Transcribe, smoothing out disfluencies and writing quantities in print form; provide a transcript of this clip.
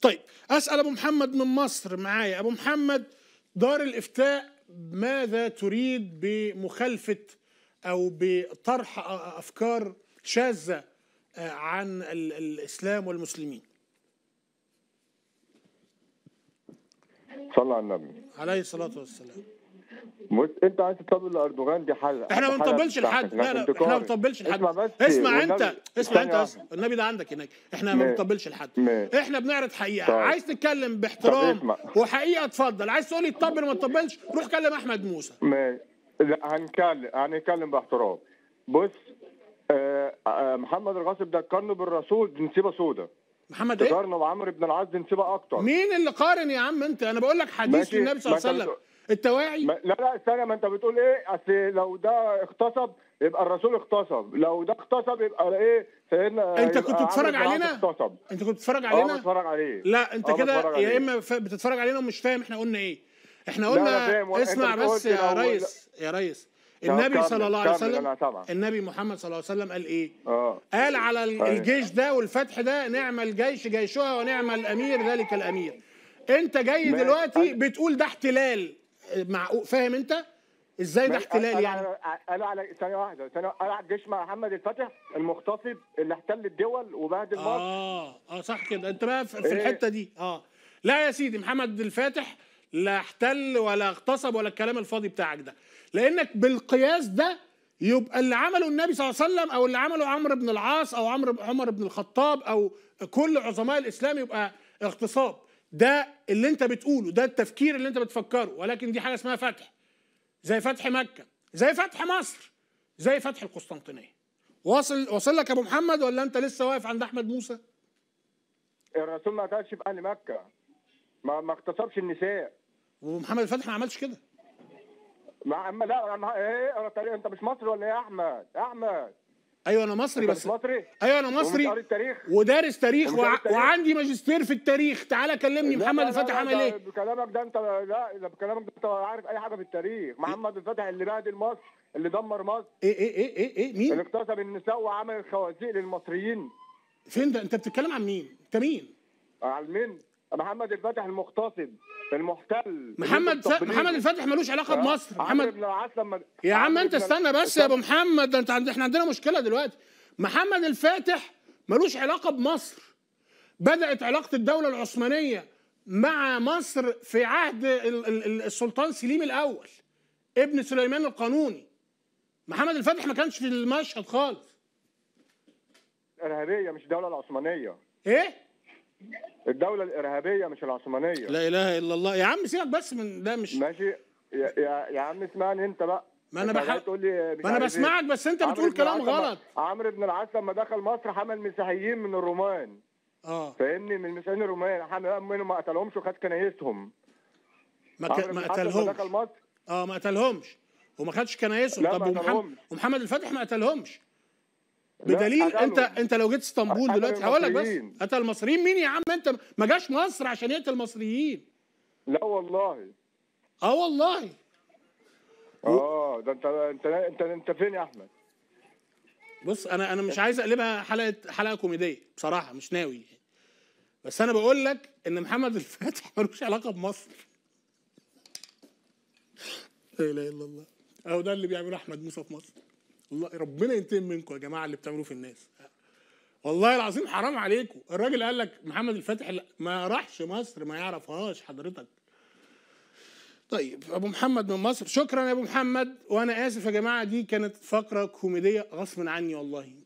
طيب اسال ابو محمد من مصر معايا. ابو محمد، دار الافتاء ماذا تريد بمخالفه او بطرح افكار شاذه عن الاسلام والمسلمين؟ صلى على النبي عليه الصلاه والسلام. بص، انت عايز تطبل لاردوغان، دي حاجه احنا ما بنطبلش لحد. لا لا، احنا ما بنطبلش لحد. اسمع بس، اسمع انت، اسمع انت بس. النبي ده عندك هناك. احنا ما بنطبلش لحد. احنا بنعرض حقيقه. طيب. عايز تتكلم باحترام وحقيقه اتفضل. عايز تقول لي تطبل ما تطبلش، روح كلم احمد موسى. لا، هنتكلم باحترام. بص، محمد الغاصب ده قارنه بالرسول، دي نسيبه سودا. محمد ايه؟ قارنه بعمرو بن العاص، دي نسيبه اكتر. مين اللي قارن يا عم انت؟ انا بقول لك حديث للنبي صلى الله عليه وسلم. التواعي. لا استنى، ما انت بتقول ايه؟ اصل لو ده اغتصب يبقى الرسول اغتصب، لو ده اغتصب يبقى ايه؟ سيدنا انت كنت بتتفرج علينا؟ انت كنت بتتفرج علينا؟ بتفرج عليه. لا انت كده يا اما بتتفرج علينا ومش فاهم احنا قلنا ايه. احنا قلنا اسمع بس يا ريس، يا ريس. النبي صلى الله عليه وسلم، النبي محمد صلى الله عليه وسلم قال ايه؟ قال على الجيش ده والفتح ده: نعم الجيش جيشها ونعم الامير ذلك الامير. انت جاي دلوقتي بتقول ده احتلال. فاهم انت ازاي ده احتلال؟ يعني قالوا على ثانيه واحده، قالوا على الجيش محمد الفاتح المغتصب اللي احتل الدول وبهدل مصر. صح كده. انت بقى في الحته دي. لا يا سيدي، محمد الفاتح لا احتل ولا اغتصب ولا الكلام الفاضي بتاعك ده، لانك بالقياس ده يبقى اللي عمله النبي صلى الله عليه وسلم او اللي عمله عمرو بن العاص او عمر بن الخطاب او كل عظماء الاسلام يبقى اغتصاب. ده اللي انت بتقوله، ده التفكير اللي انت بتفكره، ولكن دي حاجه اسمها فتح، زي فتح مكه، زي فتح مصر، زي فتح القسطنطينيه. واصل لك يا ابو محمد ولا انت لسه واقف عند احمد موسى؟ الرسول ما قالش في اهل مكه، ما اغتصبش النساء، ومحمد الفاتح ما عملش كده. ايه انت مش مصري ولا ايه يا احمد؟ ايوه انا مصري. بس مصري؟ ايوه انا مصري ودارس تاريخ وعندي ماجستير في التاريخ. تعالى كلمني محمد الفاتح عمل ايه؟ بكلامك ده انت بكلامك ده انت عارف اي حاجه في التاريخ. محمد الفاتح اللي بهدل مصر، اللي دمر مصر. ايه مين؟ اللي اغتصب النساء وعمل الخوازيق للمصريين. فين ده؟ انت بتتكلم عن مين؟ انت مين؟ عن مين؟ محمد الفاتح المغتصب المحتل. محمد الفاتح ملوش علاقه بمصر. يا عم انت استنى بس يا ابو محمد، ده احنا عندنا مشكله دلوقتي. محمد الفاتح ملوش علاقه بمصر. بدات علاقه الدوله العثمانيه مع مصر في عهد السلطان سليم الاول ابن سليمان القانوني. محمد الفاتح ما كانش في المشهد خالص. الارهابيه مش الدوله العثمانيه. ايه؟ الدولة الإرهابية مش العثمانية. لا إله إلا الله. يا عم سيبك بس من ده. مش ماشي يا عم اسمعني أنت بقى. ما أنا بسمعك، بس أنت بتقول كلام غلط. عمرو بن العاص لما دخل مصر حمل مسيحيين من الرومان. فاهمني؟ من المسيحيين الرومان حمل منهم، ما قتلهمش وخد كنايسهم. ما قتلهمش. دخل مصر ما قتلهمش وما خدش كنايسهم. طب ومحمد الفاتح ما قتلهمش بدليل انت لو جيت اسطنبول دلوقتي هقول لك بس قتل المصريين. مين يا عم؟ انت ما جاش مصر عشان يقتل المصريين. لا والله. والله. ده انت فين يا احمد؟ بص انا مش عايز اقلبها حلقه كوميديه بصراحه، مش ناوي. بس انا بقول لك ان محمد الفاتح ملوش علاقه بمصر. لا اله الا الله. اهو ده اللي بيعمله احمد موسى في مصر. والله ربنا ينتقم منكم يا جماعه اللي بتعملوه في الناس. والله العظيم حرام عليكم. الراجل قال لك محمد الفاتح ما راحش مصر، ما يعرفهاش حضرتك. طيب ابو محمد من مصر، شكرا يا ابو محمد. وانا اسف يا جماعه، دي كانت فقره كوميديه غصب عني والله.